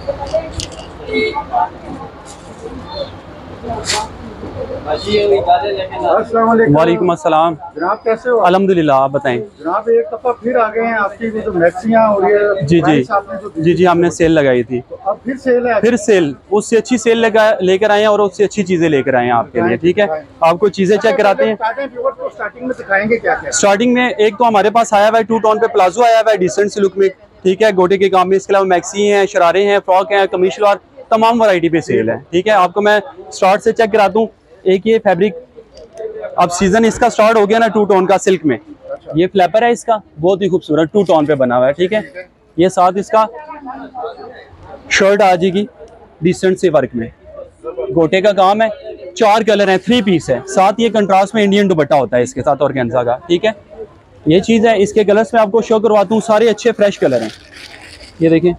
वालेकुम अस्सलाम जनाब, कैसे हो? अल्हम्दुलिल्लाह, आप बताएं। जनाब, एक दफा फिर आ गए हैं आपकी जो मैक्सियां और ये जी जी हमने सेल लगाई थी, तो अब फिर सेल है। फिर सेल, उससे अच्छी सेल लेकर आए हैं और उससे अच्छी चीजें लेकर आए हैं आपके लिए। ठीक है, आपको चीजें चेक कराते हैं। स्टार्टिंग में दिखाएंगे क्या क्या? स्टार्टिंग में एक तो हमारे पास आया हुआ है 2 टोन पे प्लाजो आया हुआ है डिसेंट सी लुक में। ठीक है, गोटे के काम में। इसके अलावा मैक्सी हैं, शरारे हैं, फ्रॉक हैं, कमीज शलवार, तमाम वैरायटी पे सेल है। ठीक है, आपको मैं स्टार्ट से चेक करा दूं। एक ये फैब्रिक, अब सीजन इसका स्टार्ट हो गया ना 2 टोन का सिल्क में। ये फ्लैपर है इसका, बहुत ही खूबसूरत 2 टोन पे बना हुआ है। ठीक है, ये साथ इसका शर्ट आ जाएगी डिसेंट से वर्क में, गोटे का काम है, 4 कलर हैं, 3 पीस है। साथ ये कंट्रास्ट में इंडियन दुपट्टा होता है इसके साथ ऑर्गेन्जा का। ठीक है, ये चीज़ है। इसके कलर्स में आपको शो करवाता हूँ, सारे अच्छे फ्रेश कलर हैं। ये देखें,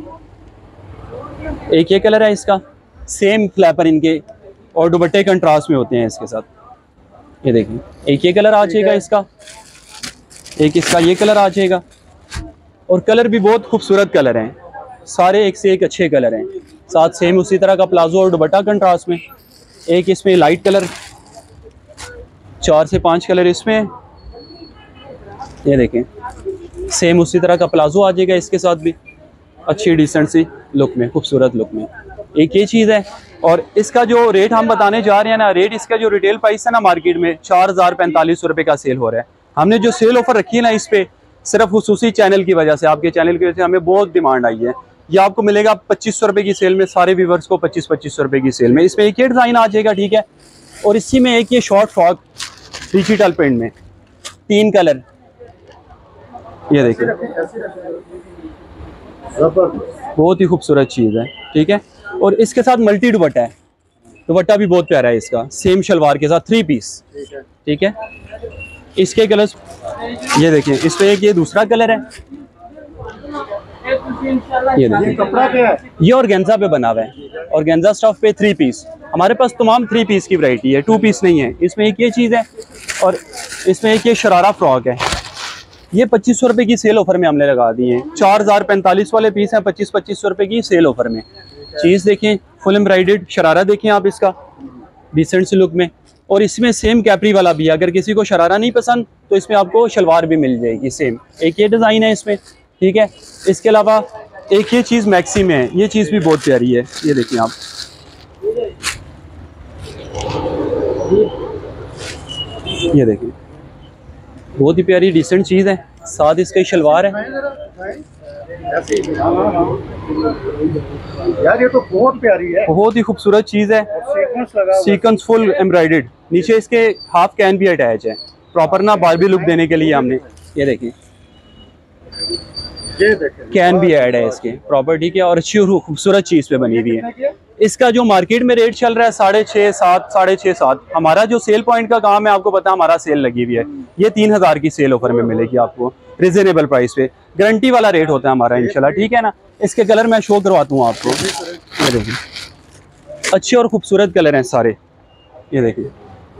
एक ये कलर है इसका, सेम फ्लैपर इनके और दुपट्टे कंट्रास्ट में होते हैं इसके साथ। ये देखें, एक ये कलर आ जाएगा इसका, एक इसका ये कलर आ जाएगा, और कलर भी बहुत खूबसूरत कलर हैं, सारे एक से एक अच्छे कलर हैं। साथ सेम उसी तरह का प्लाजो और दुपट्टा कंट्रास्ट में। एक इसमें लाइट कलर, 4 से 5 कलर इसमें। ये देखें, सेम उसी तरह का प्लाजो आ जाएगा इसके साथ भी, अच्छी डिसेंट सी लुक में, खूबसूरत लुक में। एक ये चीज़ है। और इसका जो रेट हम बताने जा रहे हैं ना, रेट इसका जो रिटेल प्राइस है ना मार्केट में 4045 रुपये का सेल हो रहा है। हमने जो सेल ऑफर रखी है ना इस पे, सिर्फ खुसूसी चैनल की वजह से, आपके चैनल की वजह से हमें बहुत डिमांड आई है। ये आपको मिलेगा 2500 रुपये की सेल में, सारे व्यूवर्स को 2500 रुपये की सेल में। इसमें एक ये डिज़ाइन आ जाएगा। ठीक है, और इसी में एक ये शॉर्ट फ्रॉक डिजिटल प्रिंट में, 3 कलर। ये देखिए, बहुत ही खूबसूरत चीज़ है। ठीक है, और इसके साथ मल्टी दुपट्टा है, दुपट्टा भी बहुत प्यारा है इसका, सेम शलवार के साथ 3 पीस। ठीक है, इसके कलर्स ये देखिए, इस पे एक ये दूसरा कलर है। ये देखिए, कपड़ा क्या है? ये ऑर्गेन्जा पे बना हुआ है, ऑर्गेन्जा स्टफ पे 3 पीस। हमारे पास तमाम 3 पीस की वैरायटी है, 2 पीस नहीं है। इसमें एक ये चीज़ है, और इसमें एक ये शरारा फ्रॉक है। ये 2500 रुपये की सेल ऑफर में हमने लगा दी है। 4045 वाले पीस हैं, 2500 रुपये की सेल ऑफर में। चीज़ देखें, फुल एम्ब्रॉयडर्ड शरारा देखें आप इसका, डिसेंट सी लुक में। और इसमें सेम कैपरी वाला भी है, अगर किसी को शरारा नहीं पसंद तो इसमें आपको शलवार भी मिल जाएगी सेम। एक ये डिज़ाइन है इसमें। ठीक है, इसके अलावा एक ये चीज़ मैक्सी में है, ये चीज़ भी बहुत प्यारी है। ये देखिए आप, ये देखिए, बहुत ही प्यारी डिसेंट चीज़ है। साथ इसका शलवार है। यार ये तो बहुत प्यारी है, बहुत ही खूबसूरत चीज़ है। सीक्वेंस फुल एम्ब्रॉयडर्ड, नीचे इसके हाफ कैन भी अटैच है, प्रॉपर ना बारबी लुक देने के लिए हमने। ये देखिए, कैन भी ऐड है इसके प्रॉपर। ठीक है, और अच्छी और खूबसूरत चीज़ पे बनी हुई है। इसका जो मार्केट में रेट चल रहा है 6.5 7, हमारा जो सेल पॉइंट का काम है, आपको पता है हमारा सेल लगी हुई है। ये 3000 की सेल ऑफर में मिलेगी आपको, रिजनेबल प्राइस पे, गारंटी वाला रेट होता है हमारा इंशाल्लाह। ठीक है ना, इसके कलर मैं शो करवाता हूँ आपको। ये देखिए, अच्छे और खूबसूरत कलर हैं सारे। ये देखिए,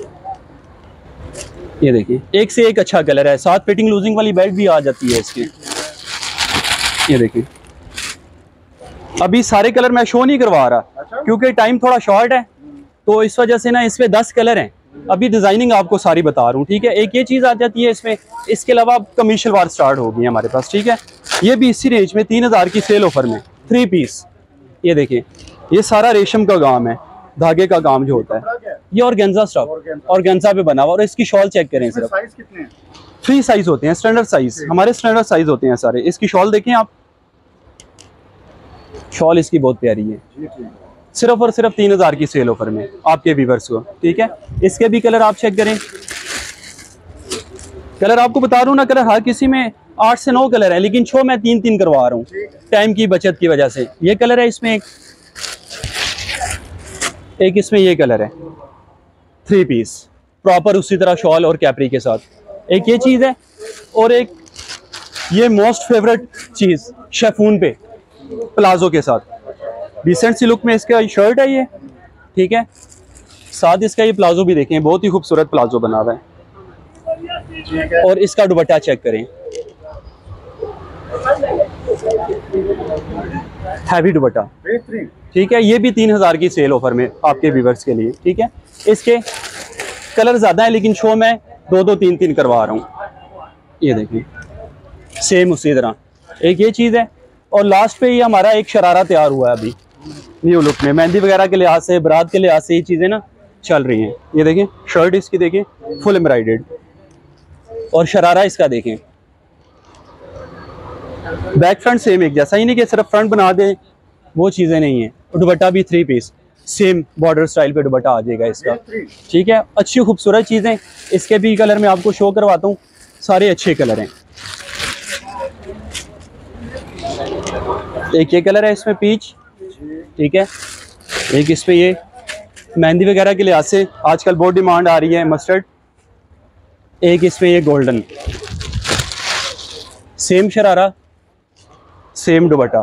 ये देखिए, एक से एक अच्छा कलर है। साथ फिटिंग लूजिंग वाली बेल्ट भी आ जाती है इसकी। ये देखिए, अभी सारे कलर मैं शो नहीं करवा रहा क्योंकि टाइम थोड़ा शॉर्ट है, तो इस वजह से ना इसमें 10 कलर हैं। अभी डिजाइनिंग आपको सारी बता रहा हूँ। ठीक है, एक ये चीज़ आ जाती है इसमें। इसके अलावा कमीज शलवार स्टार्ट हो गई है हमारे पास। ठीक है, ये भी इसी रेंज में 3000 की सेल ऑफर में, 3 पीस। ये देखिए, ये सारा रेशम का काम है, धागे का काम जो होता है। ये ऑर्गेन्जा स्टफ, ऑर्गेन्जा पे बना हुआ। और इसकी शॉल चेक करें सिर्फ, 3 साइज होते हैं, स्टैंडर्ड साइज, हमारे स्टैंडर्ड साइज होते हैं सारे। इसकी शॉल देखें आप, शॉल इसकी बहुत प्यारी है, सिर्फ और सिर्फ 3000 की सेल ऑफर में आपके व्यूअर्स को। ठीक है, इसके भी कलर आप चेक करें। कलर आपको बता रहा हूँ ना, कलर हर किसी में 8 से 9 कलर है, लेकिन शो मैं 3 करवा रहा हूँ टाइम की बचत की वजह से। ये कलर है इसमें, एक इसमें ये कलर है, 3 पीस प्रॉपर उसी तरह शॉल और कैपरी के साथ। एक ये चीज़ है, और एक ये मोस्ट फेवरेट चीज़ शेफून पे प्लाजो के साथ, डिसेंट सी लुक में इसका शर्ट है ये। ठीक है, साथ इसका ये प्लाजो भी देखें, बहुत ही खूबसूरत प्लाजो बना हुआ है। और इसका दुपट्टा चेक करें, हैवी दुपट्टा, बेहतरीन। ठीक है। ये भी 3000 की सेल ऑफर में आपके व्यूवर्स के लिए, ठीक है। इसके कलर ज़्यादा है लेकिन शो में 2-2 3-3 करवा रहा हूँ। ये देखिए सेम उसी तरह एक ये चीज़ है। और लास्ट पे ये हमारा एक शरारा तैयार हुआ है अभी न्यू लुक में, मेहंदी वगैरह के लिहाज से, बारात के लिहाज से ये चीज़ें ना चल रही हैं। ये देखें शर्ट इसकी देखें फुल एम्ब्रॉयडर्ड, और शरारा इसका देखें बैक फ्रंट सेम एक जैसा, ही नहीं कि सिर्फ फ्रंट बना दें, वो चीज़ें नहीं है। और दुपट्टा भी 3 पीस सेम बॉर्डर स्टाइल पे दुपट्टा आ जाएगा इसका, ठीक है। अच्छी खूबसूरत चीज़ें। इसके भी कलर मैं आपको शो करवाता हूँ, सारे अच्छे कलर हैं। एक ये कलर है इसमें पीच, ठीक है। एक इस पे ये मेहंदी वगैरह के लिहाज से आजकल बहुत डिमांड आ रही है मस्टर्ड। एक इसमें ये golden, same sharara same dupatta.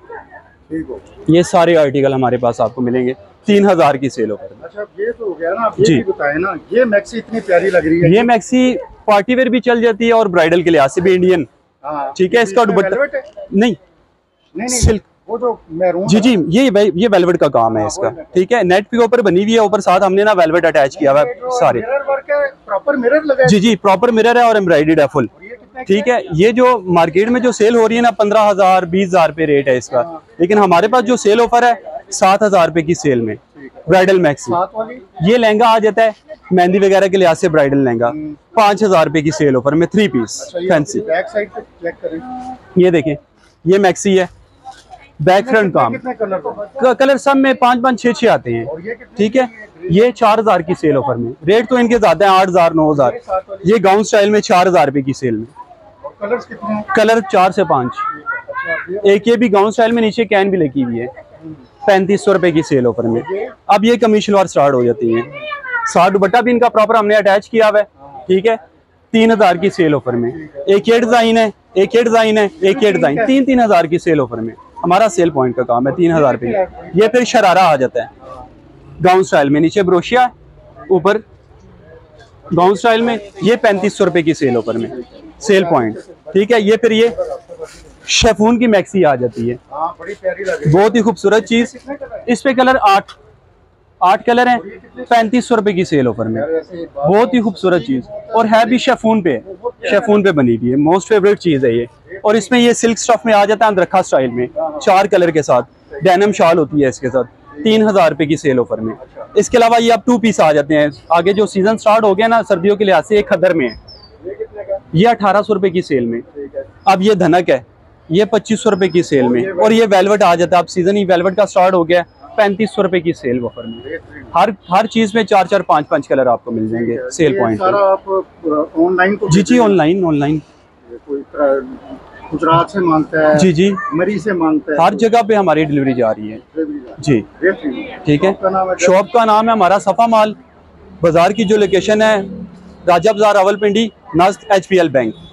ये सारे आर्टिकल हमारे पास आपको मिलेंगे 3000 की सेल ऑफर। अच्छा ये तो हो गया ना, आप ये भी बताएं ना, ये मैक्सी इतनी प्यारी लग रही है। ये मैक्सी पार्टी वेयर भी चल जाती है और ब्राइडल के लिहाज से भी इंडियन, ठीक है। इसका दुपट्टा नहीं सिल्क, वो जो मैरून, जी जी ये वेलवेट का काम है इसका, ठीक है। नेट के ऊपर बनी हुई है, ऊपर साथ हमने ना वेलवेट अटैच किया हुआ है सारे, प्रॉपर मिरर लगा है। जी जी प्रॉपर मिरर है और एम्ब्रॉयडर्ड है फुल, ठीक है। ये जो मार्केट में जो सेल हो रही है ना 15,000 20,000 पे रेट है इसका, लेकिन हमारे पास जो सेल ऑफर है 7,000 रुपए की सेल में ब्राइडल मैक्सी। ये लहंगा आ जाता है मेहंदी वगैरह के लिहाज से, ब्राइडल लहंगा 5,000 रुपए की सेल ऑफर में 3 पीस फैंसी। बैक साइड पे चेक करें, ये देखें ये मैक्सी है, बैक फ्रंट काम, कलर सब में 5-5 6-6 आते हैं, ठीक है। ये 4,000 की सेल ऑफर में, रेट तो इनके ज्यादा है 8,000 9,000। ये गाउन स्टाइल में 4,000 रुपए की सेल में। कलर्स कितने हैं? कलर 4 से 5। एक ये भी गाउन स्टाइल में नीचे कैन भी लगी हुई है 3500 रुपए की सेल ऑफर में। अब ये कमी शलवार स्टार्ट हो जाती है। साथ दुपट्टा भी इनका प्रॉपर हमने अटैच किया हुआ है, ठीक है। 3000 की सेल ऑफर में। एक ये डिजाइन है, एक ये डिजाइन है, एक ये डिजाइन, 3-3 की सेल ऑफर में। हमारा सेल पॉइंट का काम है 3000 रुपये। ये फिर शरारा आ जाता है गाउन स्टाइल में, नीचे ब्रोशिया ऊपर गाउन स्टाइल में। ये 3500 रुपए की सेल ऑफर में सेल पॉइंट, ठीक है। ये फिर ये शेफून की मैक्सी आ जाती है, बड़ी प्यारी लग रही है, बहुत ही खूबसूरत चीज। इस पे कलर 8 कलर हैं, 3500 रुपए की सेल ऑफर में। बहुत ही खूबसूरत चीज, और है भी शेफून पे बनी हुई है, मोस्ट फेवरेट चीज है ये। और इसमें ये सिल्क स्टफ में आ जाता है अंदरखा स्टाइल में, 4 कलर के साथ डेनिम शाल होती है इसके साथ, 3000 रुपए की सेल ऑफर में। इसके अलावा ये अब 2 पीस आ जाते हैं। आगे जो सीजन स्टार्ट हो गया ना सर्दियों के लिहाज से, एक खदर में है, ये 1800 रुपए की सेल में। अब ये धनक है, ये 2500 रुपए की सेल में। और ये वेलवेट आ जाता है, अब सीजन ही वेलवेट का स्टार्ट हो गया, 3500 रुपए की सेल ऑफर में। हर चीज में 4-4 5-5 कलर आपको मिल जाएंगे सेल पॉइंट पे। ऑनलाइन जी ऑनलाइन गुजरात से मांगता है, जी मरी से मांगता है, हर जगह पे हमारी डिलीवरी जा रही है जी, ठीक है। शॉप का नाम है हमारा सफा माल। बाजार की जो लोकेशन है राजा बाजार रावलपिंडी नज़दीक HPL बैंक।